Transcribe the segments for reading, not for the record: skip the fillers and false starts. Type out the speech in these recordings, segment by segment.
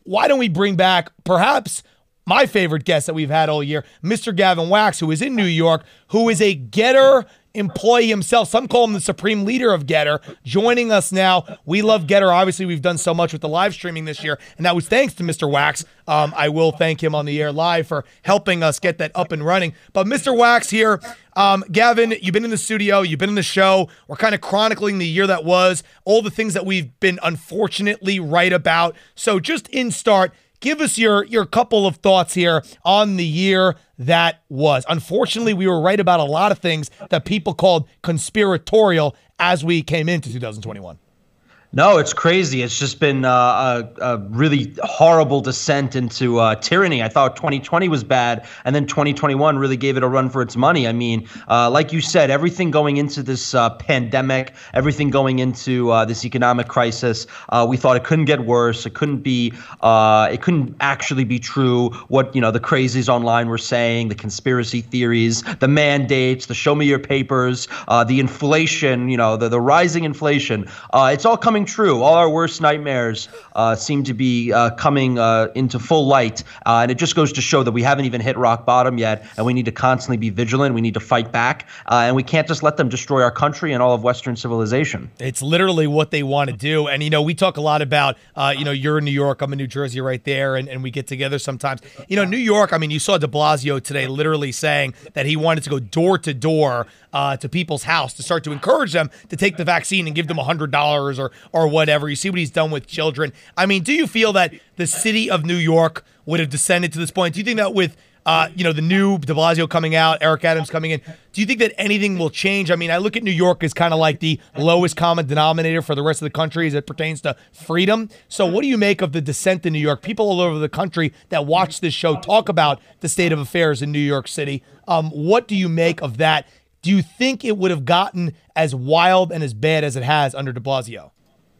why don't we bring back perhaps my favorite guest that we've had all year, Mr. Gavin Wax, who is in New York, who is a Getter employee himself. Some call him the supreme leader of Getter, joining us now. We love Getter. Obviously, we've done so much with the live streaming this year, and that was thanks to Mr. Wax. I will thank him on the air live for helping us get that up and running. But Mr. Wax here, Gavin, you've been in the studio, you've been in the show. We're kind of chronicling the year that was, all the things that we've been unfortunately right about. So just in start, give us your couple of thoughts here on the year that was. Unfortunately, we were right about a lot of things that people called conspiratorial as we came into 2021. No, it's crazy. It's just been a really horrible descent into tyranny. I thought 2020 was bad, and then 2021 really gave it a run for its money. I mean, like you said, everything going into this pandemic, everything going into this economic crisis, we thought it couldn't get worse. It couldn't actually be true. What the crazies online were saying, the conspiracy theories, the mandates, the show me your papers, the inflation, the rising inflation. It's all coming true. All our worst nightmares seem to be coming into full light. And it just goes to show that we haven't even hit rock bottom yet. And we need to constantly be vigilant. We need to fight back. And we can't just let them destroy our country and all of Western civilization. It's literally what they want to do. And, we talk a lot about, you're in New York. I'm in New Jersey right there. And we get together sometimes. New York, you saw de Blasio today literally saying that he wanted to go door to door to people's house to start to encourage them to take the vaccine and give them $100 or whatever. You see what he's done with children. Do you feel that the city of New York would have descended to this point? Do you think that with the new de Blasio coming out, Eric Adams coming in, do you think that anything will change? I look at New York as kind of like the lowest common denominator for the rest of the country as it pertains to freedom. So what do you make of the descent in New York? People all over the country that watch this show talk about the state of affairs in New York City. What do you make of that? Do you think it would have gotten as wild and as bad as it has under de Blasio?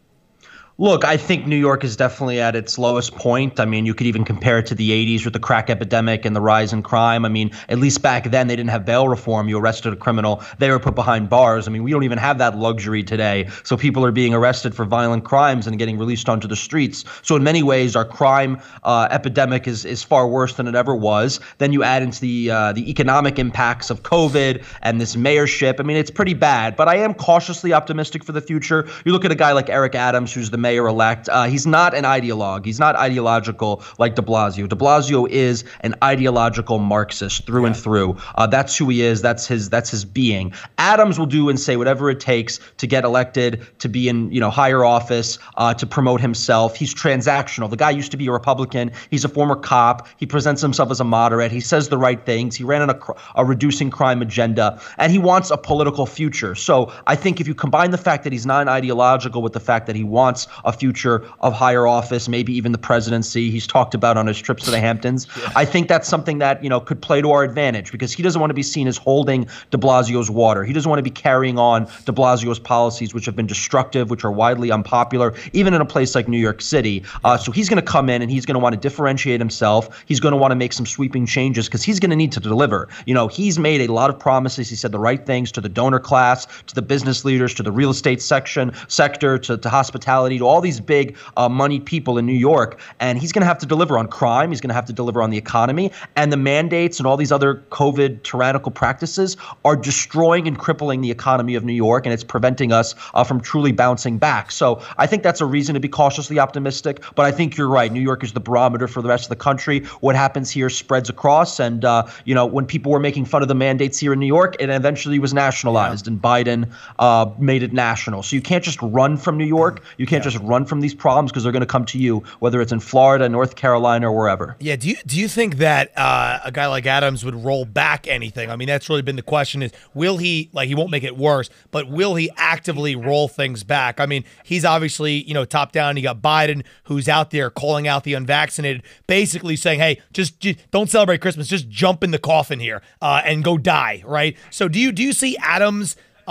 Look, I think New York is definitely at its lowest point. You could even compare it to the 80s with the crack epidemic and the rise in crime. At least back then, they didn't have bail reform. You arrested a criminal, they were put behind bars. We don't even have that luxury today. So people are being arrested for violent crimes and getting released onto the streets. So in many ways, our crime epidemic is far worse than it ever was. Then you add into the economic impacts of COVID and this mayorship. It's pretty bad. But I am cautiously optimistic for the future. You look at a guy like Eric Adams, who's the mayor-elect. He's not an ideologue. He's not ideological like de Blasio. De Blasio is an ideological Marxist through and through. That's who he is. That's his being. Adams will do and say whatever it takes to get elected, to be in higher office, to promote himself. He's transactional. The guy used to be a Republican. He's a former cop. He presents himself as a moderate. He says the right things. He ran on a reducing crime agenda, and he wants a political future. So I think if you combine the fact that he's non-ideological with the fact that he wants a future of higher office, maybe even the presidency, he's talked about on his trips to the Hamptons. Yeah. I think that's something that, could play to our advantage because he doesn't want to be seen as holding de Blasio's water. He doesn't want to be carrying on de Blasio's policies, which have been destructive, which are widely unpopular, even in a place like New York City. So he's going to come in and he's going to want to differentiate himself. He's going to want to make some sweeping changes because he's going to need to deliver. He's made a lot of promises. He said the right things to the donor class, to the business leaders, to the real estate sector, to hospitality, to all these big money people in New York. And he's going to have to deliver on crime. He's going to have to deliver on the economy. And the mandates and all these other COVID tyrannical practices are destroying and crippling the economy of New York. And it's preventing us from truly bouncing back. So I think that's a reason to be cautiously optimistic. But I think you're right. New York is the barometer for the rest of the country. What happens here spreads across. And, when people were making fun of the mandates here in New York, it eventually was nationalized. And Biden made it national. So you can't just run from New York. You can't just run from these problems because they're going to come to you, whether it's in Florida, North Carolina, or wherever. Yeah. Do you think that a guy like Adams would roll back anything? That's really been the question is, will he, he won't make it worse, but will he actively roll things back? He's obviously, top down. You got Biden who's out there calling out the unvaccinated, basically saying, hey, just don't celebrate Christmas. Just jump in the coffin here and go die, right? So do you see Adams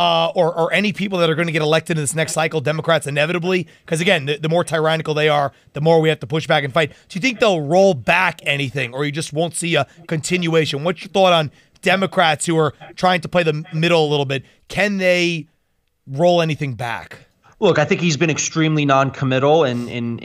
or any people that are going to get elected in this next cycle, Democrats inevitably, because again, the more tyrannical they are, the more we have to push back and fight. Do you think they'll roll back anything, or you just won't see a continuation? What's your thought on Democrats who are trying to play the middle a little bit? Can they roll anything back? Look, I think he's been extremely non-committal in his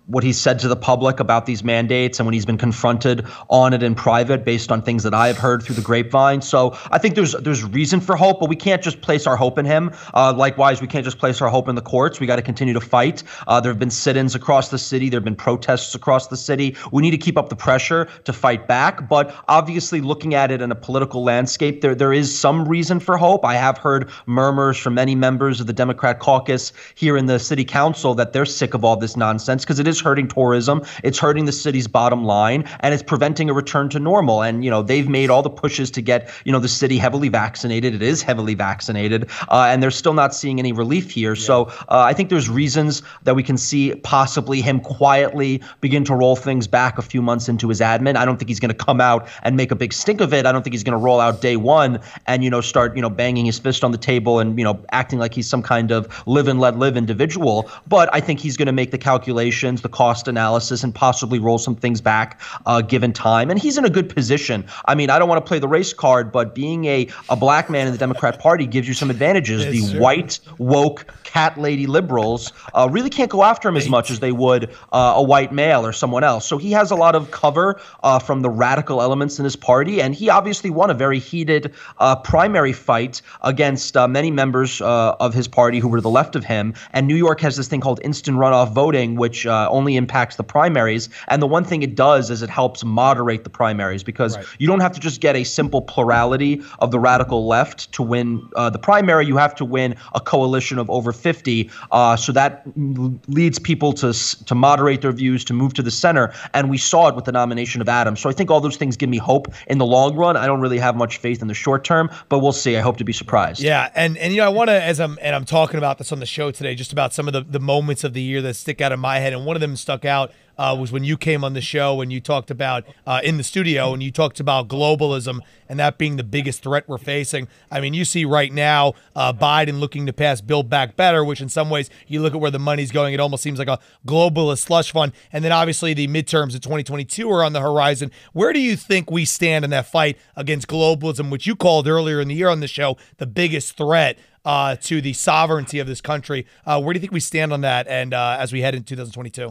what he's said to the public about these mandates and when he's been confronted on it in private based on things that I have heard through the grapevine. So I think there's reason for hope, but we can't just place our hope in him. Likewise, we can't just place our hope in the courts. We got to continue to fight. There have been sit-ins across the city. There have been protests across the city. We need to keep up the pressure to fight back. But obviously, looking at it in a political landscape, there is some reason for hope. I have heard murmurs from many members of the Democrat caucus here in the city council that they're sick of all this nonsense because it is hurting tourism, it's hurting the city's bottom line, and it's preventing a return to normal. And, they've made all the pushes to get, the city heavily vaccinated. It is heavily vaccinated, and they're still not seeing any relief here. Yeah. So I think there's reasons that we can see possibly him quietly begin to roll things back a few months into his admin. I don't think he's going to come out and make a big stink of it. I don't think he's going to roll out day one and, start, banging his fist on the table and, acting like he's some kind of live and let live individual. But I think he's going to make the calculations, the cost analysis, and possibly roll some things back given time. And he's in a good position. I mean, I don't want to play the race card, but being a black man in the Democrat Party gives you some advantages. The white, woke, cat lady liberals really can't go after him as much as they would a white male or someone else. So he has a lot of cover from the radical elements in his party. And he obviously won a very heated primary fight against many members of his party who were to the left of him. And New York has this thing called instant runoff voting, which only impacts the primaries. And the one thing it does is it helps moderate the primaries because you don't have to just get a simple plurality of the radical left to win the primary. You have to win a coalition of over 50. So that leads people to moderate their views, to move to the center. And we saw it with the nomination of Adams. So I think all those things give me hope in the long run. I don't really have much faith in the short term, but we'll see. I hope to be surprised. Yeah. And I want to, as I'm talking about this on the show today, just about some of the moments of the year that stick out in my head. And one of them stuck out was when you came on the show and you talked about in the studio and you talked about globalism and that being the biggest threat we're facing. I mean, you see right now Biden looking to pass Build Back Better, which in some ways you look at where the money's going, it almost seems like a globalist slush fund. And then obviously the midterms of 2022 are on the horizon. Where do you think we stand in that fight against globalism, which you called earlier in the year on the show the biggest threat to the sovereignty of this country? Where do you think we stand on that and as we head into 2022?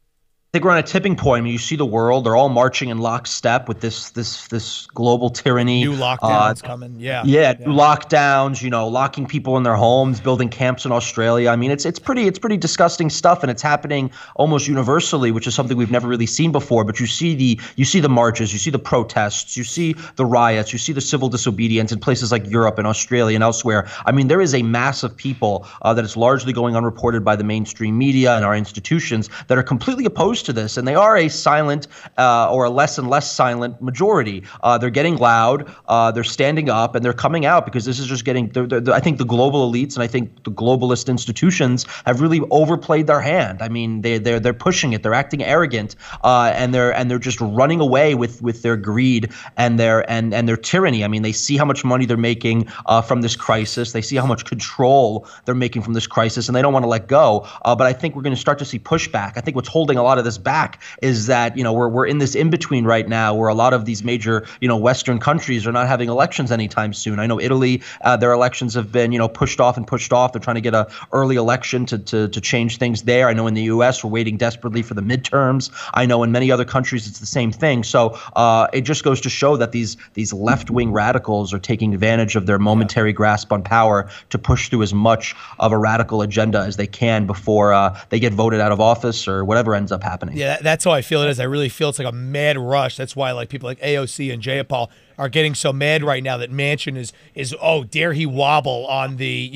I think we're on a tipping point. I mean, you see the world; they're all marching in lockstep with this global tyranny. New lockdowns coming, new lockdowns. Locking people in their homes, building camps in Australia. I mean, it's pretty disgusting stuff, and it's happening almost universally, which is something we've never really seen before. But you see the marches, you see the protests, you see the riots, you see the civil disobedience in places like Europe and Australia and elsewhere. I mean, there is a mass of people that is largely going unreported by the mainstream media and our institutions that are completely opposed to this, and they are a silent or a less and less silent majority. They're getting loud, they're standing up, and they're coming out because this is just getting. I think the global elites and I think the globalist institutions have really overplayed their hand. I mean, they're pushing it, they're acting arrogant, and they're just running away with their greed and their tyranny. I mean, they see how much money they're making from this crisis. They see how much control they're making from this crisis, and they don't want to let go. But I think we're going to start to see pushback. I think what's holding a lot of this back is that we're in this in between right now where a lot of these major Western countries are not having elections anytime soon. I know Italy, their elections have been pushed off. They're trying to get an early election to change things there. I know in the U.S. we're waiting desperately for the midterms. I know in many other countries it's the same thing. So it just goes to show that these left-wing radicals are taking advantage of their momentary grasp on power to push through as much of a radical agenda as they can before they get voted out of office or whatever ends up happening. Yeah, that's how I feel it is. I really feel it's like a mad rush. That's why like people like AOC and Jayapal are getting so mad right now that Manchin is oh, dare he wobble on the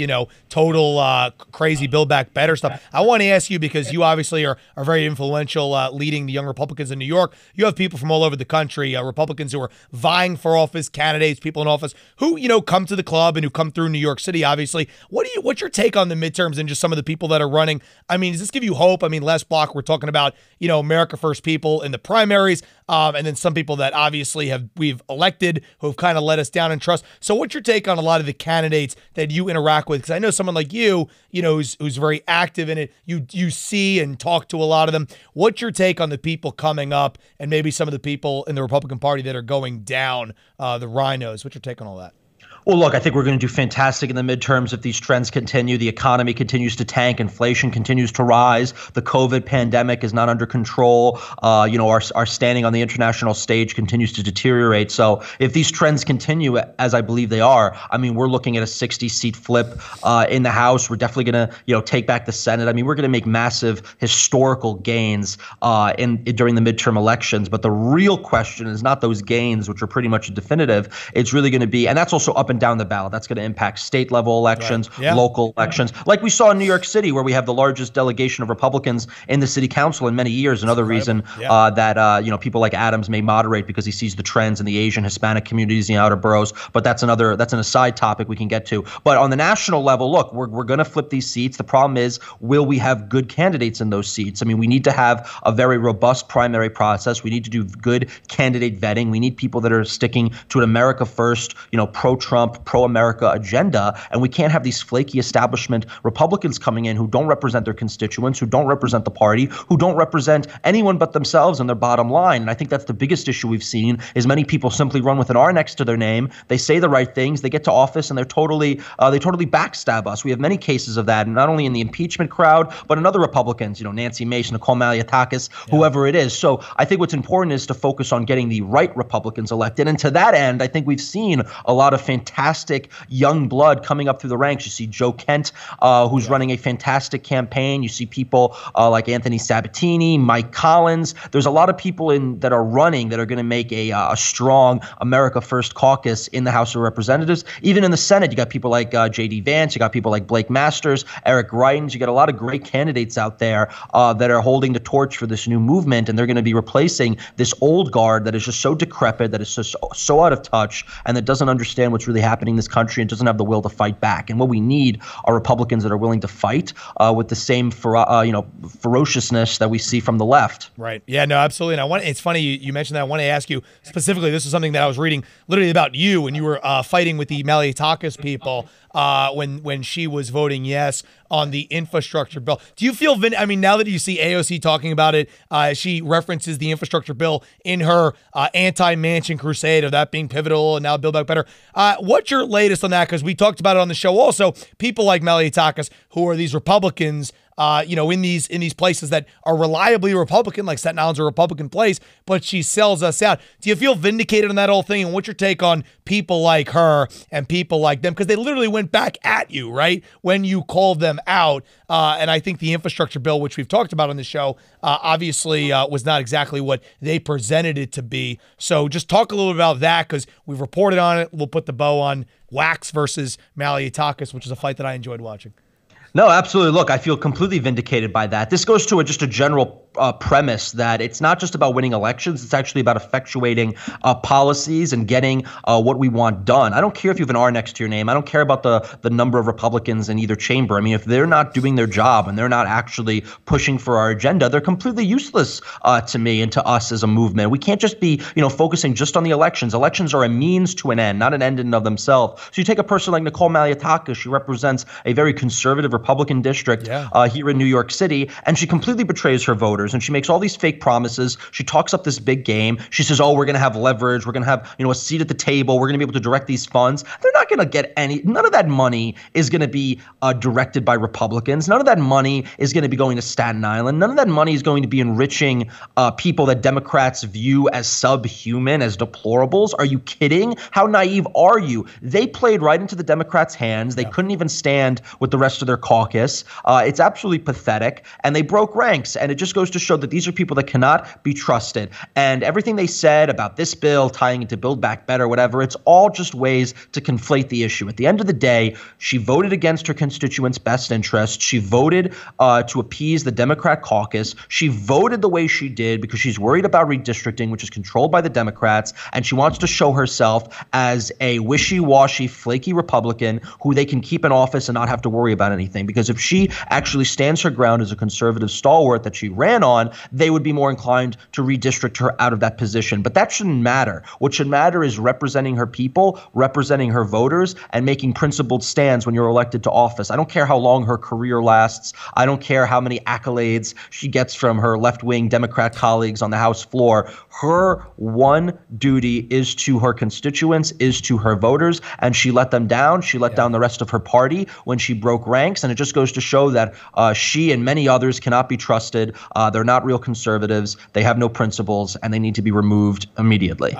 total crazy Build Back Better stuff. I want to ask you, because you obviously are very influential leading the young Republicans in New York. You have people from all over the country, Republicans who are vying for office, candidates, people in office who come to the club and who come through New York City. Obviously, what's your take on the midterms and just some of the people that are running? I mean, does this give you hope? I mean, last block we're talking about America First people in the primaries, and then some people that obviously we've elected who have kind of let us down in trust. So what's your take on a lot of the candidates that you interact with? Because I know someone like you, who's very active in it. You see and talk to a lot of them. What's your take on the people coming up and maybe some of the people in the Republican Party that are going down, the rhinos? What's your take on all that? Well, look, I think we're going to do fantastic in the midterms if these trends continue. The economy continues to tank. Inflation continues to rise. The COVID pandemic is not under control. Our standing on the international stage continues to deteriorate. So if these trends continue, as I believe they are, I mean, we're looking at a 60-seat flip in the House. We're definitely going to, take back the Senate. I mean, we're going to make massive historical gains during the midterm elections. But the real question is not those gains, which are pretty much definitive. It's really going to be, and that's also up and down the ballot. That's going to impact state level elections, right. Yeah. local elections, like we saw in New York City, where we have the largest delegation of Republicans in the city council in many years. Another reason that people like Adams may moderate, because he sees the trends in the Asian, Hispanic communities in the outer boroughs. But that's an aside topic we can get to. But on the national level, look, we're going to flip these seats. The problem is, will we have good candidates in those seats? I mean, we need to have a very robust primary process. We need to do good candidate vetting. We need people that are sticking to an America first, pro-Trump, pro-America agenda. And we can't have these flaky establishment Republicans coming in who don't represent their constituents, who don't represent the party, who don't represent anyone but themselves and their bottom line. And I think that's the biggest issue we've seen, is many people simply run with an R next to their name. They say the right things, they get to office, and they totally backstab us. We have many cases of that, not only in the impeachment crowd, but in other Republicans, Nancy Mace, Nicole Malliotakis, whoever it is. So I think what's important is to focus on getting the right Republicans elected. And to that end, I think we've seen a lot of fantastic young blood coming up through the ranks. You see Joe Kent, who's running a fantastic campaign. You see people like Anthony Sabatini, Mike Collins. There's a lot of people that are running that are going to make a strong America First caucus in the House of Representatives. Even in the Senate, you got people like J.D. Vance. You got people like Blake Masters, Eric Greitens. You got a lot of great candidates out there that are holding the torch for this new movement, and they're going to be replacing this old guard that is just so decrepit, that is just so out of touch, and that doesn't understand what's really happening in this country and doesn't have the will to fight back. And what we need are Republicans that are willing to fight with the same ferociousness that we see from the left. Right. Yeah, no, absolutely. And it's funny you mentioned that. I want to ask you specifically, this is something that I was reading literally about you when you were fighting with the Malliotakis people when she was voting yes on the infrastructure bill. Do you feel, now that you see AOC talking about it, she references the infrastructure bill in her anti-mansion crusade of that being pivotal and now Build Back Better. What's your latest on that? Because we talked about it on the show also. People like Malliotakis, who are these Republicans, in these places that are reliably Republican, like Staten Island's a Republican place, but she sells us out. Do you feel vindicated on that whole thing? And what's your take on people like her and people like them? Because they literally went back at you, right, when you called them out. And I think the infrastructure bill, which we've talked about on the show, obviously was not exactly what they presented it to be. So just talk a little bit about that, because we've reported on it. We'll put the bow on Wax versus Malliotakis, which is a fight that I enjoyed watching. No, absolutely. Look, I feel completely vindicated by that. This goes to just a general premise that it's not just about winning elections. It's actually about effectuating policies and getting what we want done. I don't care if you have an R next to your name. I don't care about the number of Republicans in either chamber. I mean, if they're not doing their job and they're not actually pushing for our agenda, they're completely useless to me and to us as a movement. We can't just be, focusing just on the elections. Elections are a means to an end, not an end in and of themselves. So you take a person like Nicole Malliotakis. She represents a very conservative Republican district here in New York City, and she completely betrays her voters. And she makes all these fake promises. She talks up this big game. She says, oh, we're going to have leverage. We're going to have, a seat at the table. We're going to be able to direct these funds. They're not going to get none of that money is going to be directed by Republicans. None of that money is going to be going to Staten Island. None of that money is going to be enriching people that Democrats view as subhuman, as deplorables. Are you kidding? How naive are you? They played right into the Democrats' hands. They couldn't even stand with the rest of their caucus. It's absolutely pathetic. And they broke ranks. And it just goes to show that these are people that cannot be trusted. And everything they said about this bill tying into Build Back Better, whatever, it's all just ways to conflate the issue. At the end of the day, she voted against her constituents' best interest. She voted to appease the Democrat caucus. She voted the way she did because she's worried about redistricting, which is controlled by the Democrats. And she wants to show herself as a wishy-washy, flaky Republican who they can keep in office and not have to worry about anything. Because if she actually stands her ground as a conservative stalwart that she ran on, they would be more inclined to redistrict her out of that position. But that shouldn't matter. What should matter is representing her people, representing her voters, and making principled stands when you're elected to office. I don't care how long her career lasts. I don't care how many accolades she gets from her left-wing Democrat colleagues on the House floor. Her one duty is to her constituents, is to her voters, and she let them down. She let down the rest of her party when she broke ranks, and it just goes to show that she and many others cannot be trusted. They're not real conservatives. They have no principles, and they need to be removed immediately.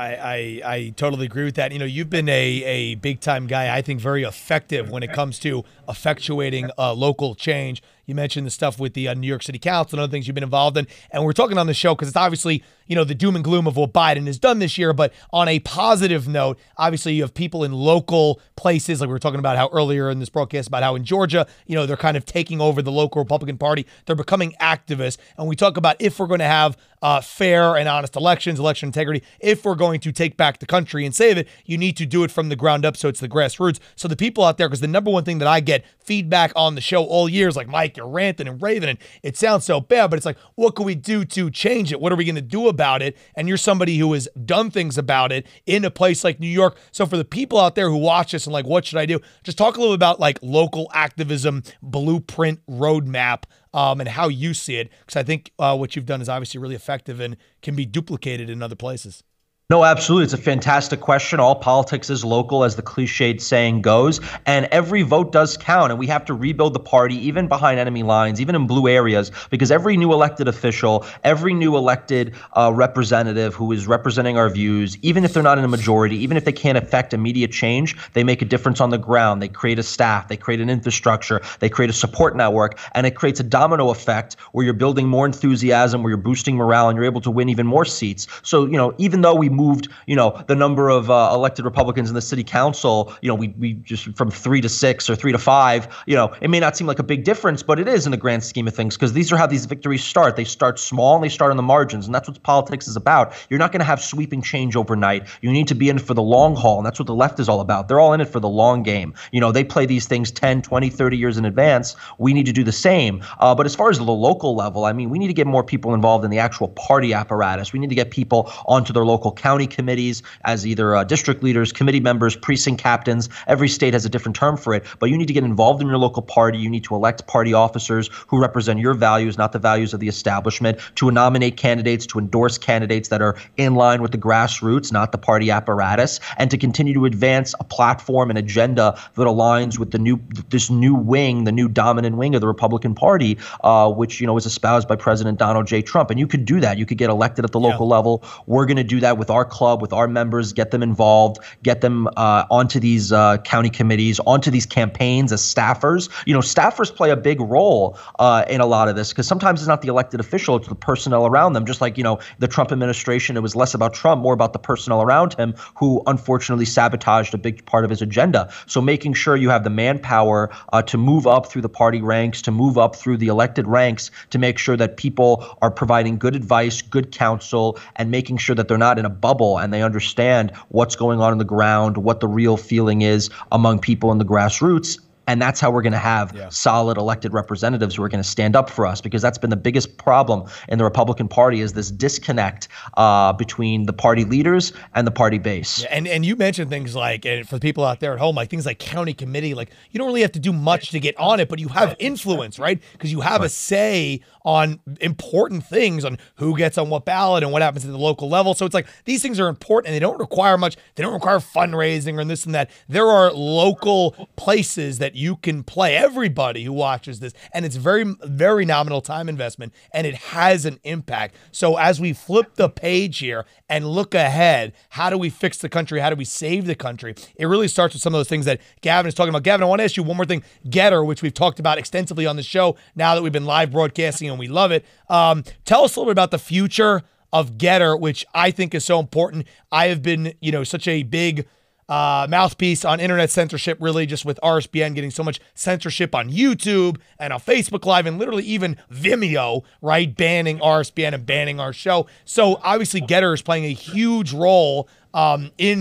I totally agree with that. You know, you've been a big-time guy, I think very effective when it comes to effectuating local change. You mentioned the stuff with the New York City Council and other things you've been involved in. And we're talking on the show because it's obviously, you know, the doom and gloom of what Biden has done this year. But on a positive note, obviously you have people in local places, like we were talking about how earlier in this broadcast about how in Georgia, you know, they're kind of taking over the local Republican Party. They're becoming activists. And we talk about if we're going to have fair and honest elections, election integrity, if we're going to take back the country and save it, you need to do it from the ground up. So it's the grassroots. So the people out there, because the number one thing that I get feedback on the show all year is like, Mike, you're ranting and raving, and it sounds so bad, but it's like, what can we do to change it? What are we going to do about it? And you're somebody who has done things about it in a place like New York. So for the people out there who watch this and like, what should I do? Just talk a little about like local activism, blueprint, roadmap, and how you see it. Because I think what you've done is obviously really effective and can be duplicated in other places. No, absolutely. It's a fantastic question. All politics is local, as the cliched saying goes, and every vote does count. And we have to rebuild the party, even behind enemy lines, even in blue areas, because every new elected official, every new elected representative who is representing our views, even if they're not in a majority, even if they can't affect immediate change, they make a difference on the ground. They create a staff, they create an infrastructure, they create a support network, and it creates a domino effect where you're building more enthusiasm, where you're boosting morale, and you're able to win even more seats. So, you know, even though we moved, you know, the number of elected Republicans in the city council, you know, we just from 3 to 6 or 3 to 5, you know, it may not seem like a big difference, but it is in the grand scheme of things, because these are how these victories start. They start small and they start on the margins. And that's what politics is about. You're not going to have sweeping change overnight. You need to be in for the long haul. And that's what the left is all about. They're all in it for the long game. You know, they play these things 10, 20, 30 years in advance. We need to do the same. But as far as the local level, I mean, we need to get more people involved in the actual party apparatus. We need to get people onto their local county committees as either district leaders, committee members, precinct captains. Every state has a different term for it, but you need to get involved in your local party. You need to elect party officers who represent your values, not the values of the establishment, to nominate candidates, to endorse candidates that are in line with the grassroots, not the party apparatus, and to continue to advance a platform and agenda that aligns with this new wing, the new dominant wing of the Republican Party, which, you know, is espoused by President Donald J. Trump. And you could do that. You could get elected at the local level. We're going to do that with our club, with our members, get them involved, get them onto these county committees, onto these campaigns as staffers. You know, staffers play a big role in a lot of this, because sometimes it's not the elected official, it's the personnel around them. Just like, you know, the Trump administration, it was less about Trump, more about the personnel around him who unfortunately sabotaged a big part of his agenda. So making sure you have the manpower to move up through the party ranks, to move up through the elected ranks, to make sure that people are providing good advice, good counsel, and making sure that they're not in a bubble and they understand what's going on the ground, what the real feeling is among people in the grassroots. And that's how we're going to have solid elected representatives who are going to stand up for us, because that's been the biggest problem in the Republican Party, is this disconnect between the party leaders and the party base. Yeah, and you mentioned things like, and for the people out there at home, like things like county committee, like you don't really have to do much to get on it, but you have influence, right? Because you have a say on important things, on who gets on what ballot and what happens at the local level. So it's like these things are important and they don't require much. They don't require fundraising or this and that. There are local places that you can play, everybody who watches this, and it's very, very nominal time investment, and it has an impact. So as we flip the page here and look ahead, how do we fix the country? How do we save the country? It really starts with some of those things that Gavin is talking about. Gavin, I want to ask you one more thing. Getter, which we've talked about extensively on the show now that we've been live broadcasting and we love it. Tell us a little bit about the future of Getter, which I think is so important. I have been, you know, such a big mouthpiece on internet censorship, really, just with RSBN getting so much censorship on YouTube and on Facebook Live and literally even Vimeo, right? Banning RSBN and banning our show. So obviously Getter is playing a huge role in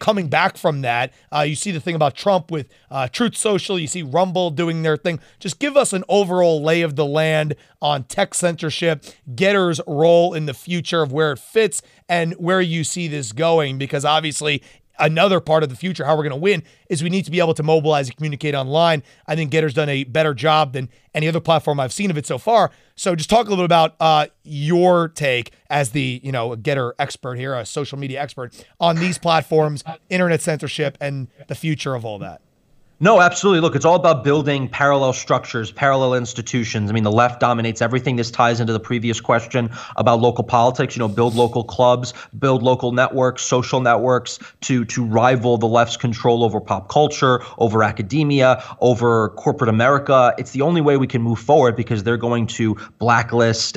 coming back from that. You see the thing about Trump with Truth Social. You see Rumble doing their thing. Just give us an overall lay of the land on tech censorship, Getter's role in the future of where it fits and where you see this going, because obviously another part of the future, how we're going to win, is we need to be able to mobilize and communicate online. I think Getter's done a better job than any other platform I've seen of it so far. So just talk a little bit about your take as the, Getter expert here, a social media expert, on these platforms, internet censorship, and the future of all that. No, absolutely. Look, it's all about building parallel structures, parallel institutions. I mean, the left dominates everything. This ties into the previous question about local politics. Build local clubs, build local networks, social networks to rival the left's control over pop culture, over academia, over corporate America. It's the only way we can move forward, because they're going to blacklist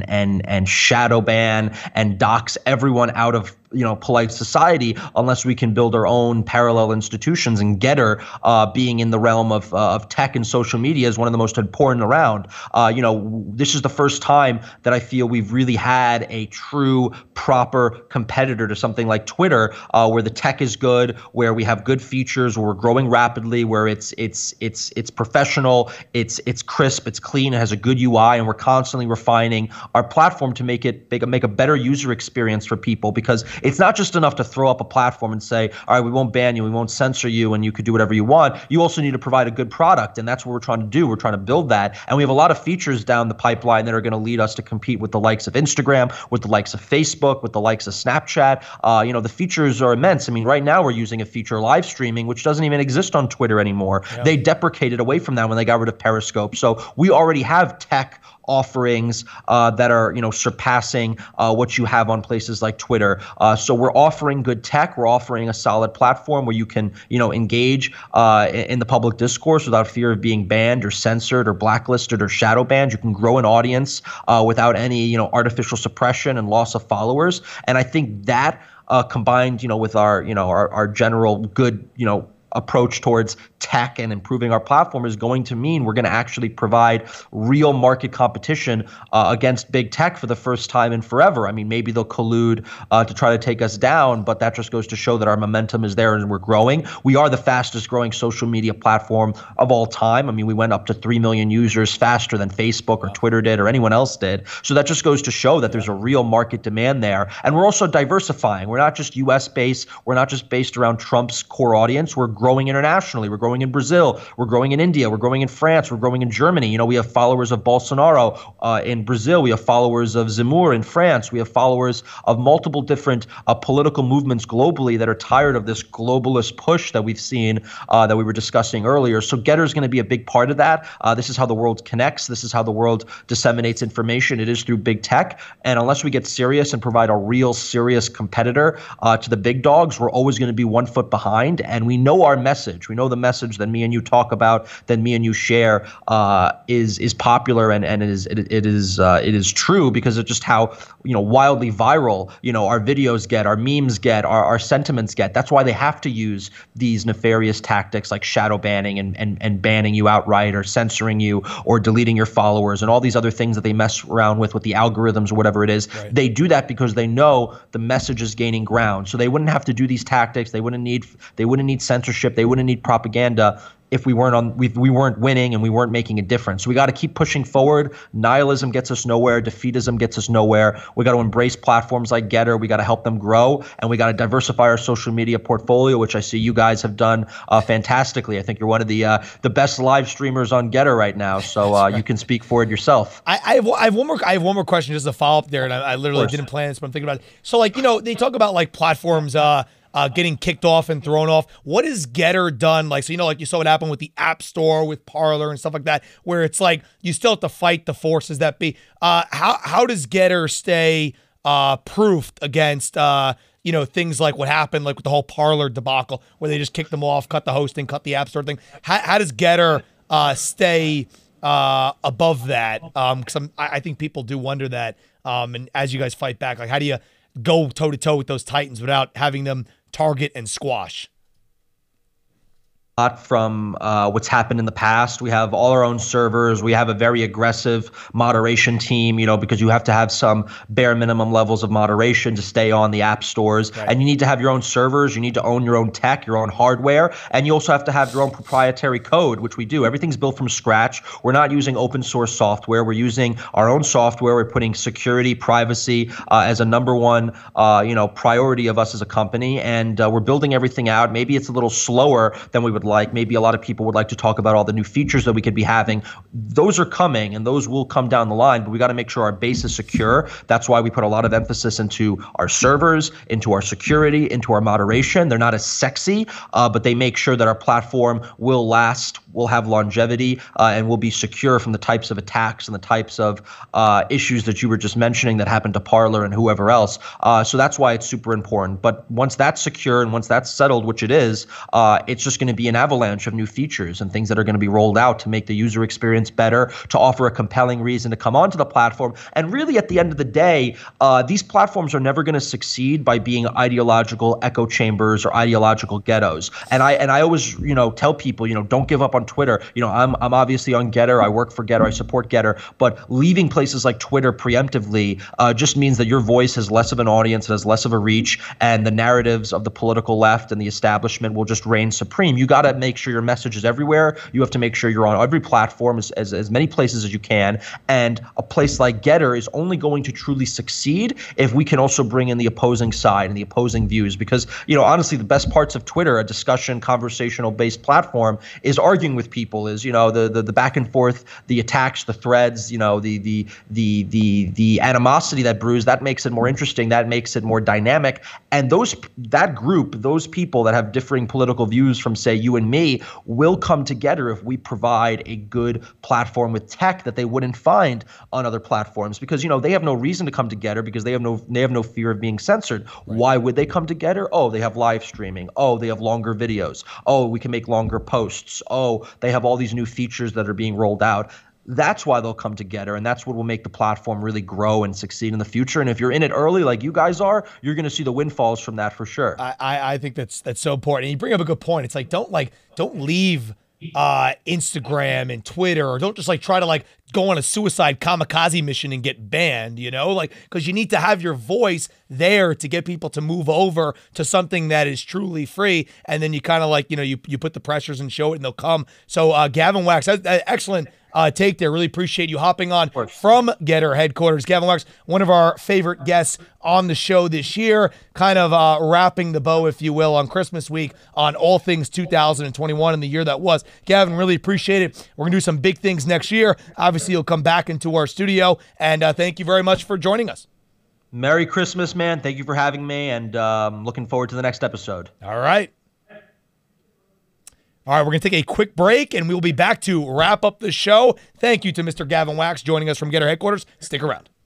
and shadow ban and dox everyone out of polite society unless we can build our own parallel institutions. And Getter, being in the realm of tech and social media, is one of the most important around. This is the first time that I feel we've really had a true, proper competitor to something like Twitter, where the tech is good, where we have good features, where we're growing rapidly, where it's professional, it's crisp, it's clean, it has a good UI, and we're constantly refining our platform to make a better user experience for people. Because it's not just enough to throw up a platform and say, all right, we won't ban you, we won't censor you, and you could do whatever you want. You also need to provide a good product, and that's what we're trying to do. We're trying to build that, and we have a lot of features down the pipeline that are going to lead us to compete with the likes of Instagram, with the likes of Facebook, with the likes of Snapchat. The features are immense. I mean, right now we're using a feature, live streaming, which doesn't even exist on Twitter anymore. Yeah. They deprecated away from that when they got rid of Periscope. So we already have tech offerings that are surpassing what you have on places like Twitter. So we're offering good tech. We're offering a solid platform where you can engage in the public discourse without fear of being banned or censored or blacklisted or shadow banned. You can grow an audience without any artificial suppression and loss of followers. And I think that combined with our general good approach towards tech and improving our platform is going to mean we're going to actually provide real market competition against big tech for the first time in forever. I mean, maybe they'll collude to try to take us down, but that just goes to show that our momentum is there and we're growing. We are the fastest growing social media platform of all time. I mean, we went up to 3 million users faster than Facebook or Twitter did or anyone else did. So that just goes to show that there's a real market demand there. And we're also diversifying. We're not just US based. We're not just based around Trump's core audience. We're growing internationally. We're growing in Brazil. We're growing in India. We're growing in France. We're growing in Germany. We have followers of Bolsonaro in Brazil. We have followers of Zemmour in France. We have followers of multiple different political movements globally that are tired of this globalist push that we've seen that we were discussing earlier. So Getter is going to be a big part of that. This is how the world connects. This is how the world disseminates information. It is through big tech. And unless we get serious and provide a real serious competitor to the big dogs, we're always going to be 1 foot behind. And we know our message. We know the message that me and you talk about, that me and you share is popular and it is true because of just how wildly viral our videos get, our memes get, our sentiments get. That's why they have to use these nefarious tactics like shadow banning and banning you outright or censoring you or deleting your followers and all these other things that they mess around with the algorithms or whatever it is. Right. They do that because they know the message is gaining ground. So they wouldn't have to do these tactics. They wouldn't need censorship. They wouldn't need propaganda if we weren't winning and we weren't making a difference. So we got to keep pushing forward. Nihilism gets us nowhere. Defeatism gets us nowhere. We got to embrace platforms like Getter. We got to help them grow, and we got to diversify our social media portfolio, which I see you guys have done fantastically. I think you're one of the best live streamers on Getter right now. So right. You can speak for it yourself. I have one more question just to follow up there, and I literally didn't plan this, but I'm thinking about it. So they talk about platforms getting kicked off and thrown off. What has Getter done? So you saw what happened with the App Store, with Parler and stuff like that, where it's you still have to fight the forces that be. How does Getter stay proofed against things like what happened with the whole Parler debacle, where they just kicked them off, cut the hosting, cut the App Store thing? How does Getter stay above that? Because I think people do wonder that. And as you guys fight back, how do you go toe to toe with those titans without having them target and squash? From what's happened in the past. We have all our own servers. We have a very aggressive moderation team, because you have to have some bare minimum levels of moderation to stay on the app stores. Right. And you need to have your own servers. You need to own your own tech, your own hardware. And you also have to have your own proprietary code, which we do. Everything's built from scratch. We're not using open source software. We're using our own software. We're putting security, privacy as a number one, priority of us as a company. And we're building everything out. Maybe it's a little slower than we would like. Maybe a lot of people would like to talk about all the new features that we could be having. Those are coming and those will come down the line, but we got to make sure our base is secure. That's why we put a lot of emphasis into our servers, into our security, into our moderation. They're not as sexy, but they make sure that our platform will last, will have longevity, and will be secure from the types of attacks and the types of issues that you were just mentioning that happened to Parler and whoever else. So that's why it's super important. But once that's secure and once that's settled, which it is, it's just going to be an avalanche of new features and things that are going to be rolled out to make the user experience better, to offer a compelling reason to come onto the platform. And really, at the end of the day, these platforms are never going to succeed by being ideological echo chambers or ideological ghettos. And I always, tell people, don't give up on Twitter. I'm obviously on Getter. I work for Getter. I support Getter. But leaving places like Twitter preemptively just means that your voice has less of an audience, it has less of a reach, and the narratives of the political left and the establishment will just reign supreme. You got to make sure your message is everywhere. You have to make sure you're on every platform, as many places as you can. And a place like Getter is only going to truly succeed if we can also bring in the opposing side and the opposing views. Because, honestly, the best parts of Twitter, a discussion, conversational-based platform, is arguing with people, is, the back and forth, the attacks, the threads, the animosity that brews, that makes it more interesting, that makes it more dynamic. And that group, those people that have differing political views from, say, you and me, will come together if we provide a good platform with tech that they wouldn't find on other platforms. Because they have no reason to come together because they have no fear of being censored. Right. Why would they come together? Oh, they have live streaming. Oh, they have longer videos. Oh, we can make longer posts. Oh, they have all these new features that are being rolled out. That's why they'll come together, and that's what will make the platform really grow and succeed in the future. And if you're in it early, like you guys are, you're going to see the windfalls from that for sure. I think that's so important. And you bring up a good point. It's like don't leave Instagram and Twitter, or don't just try to go on a suicide kamikaze mission and get banned, because you need to have your voice there to get people to move over to something that is truly free. And then you kind of you put the pressures and show it and they'll come. So Gavin Wax, excellent take there. Really appreciate you hopping on from Getter headquarters. Gavin Wax, one of our favorite guests on the show this year, kind of wrapping the bow, if you will, on Christmas week on all things 2021 and the year that was. Gavin, really appreciate it. We're going to do some big things next year. Obviously, you'll come back into our studio, and thank you very much for joining us. Merry Christmas, man. Thank you for having me, and looking forward to the next episode. All right. All right, we're going to take a quick break, and we will be back to wrap up the show. Thank you to Mr. Gavin Wax joining us from Getter headquarters. Stick around.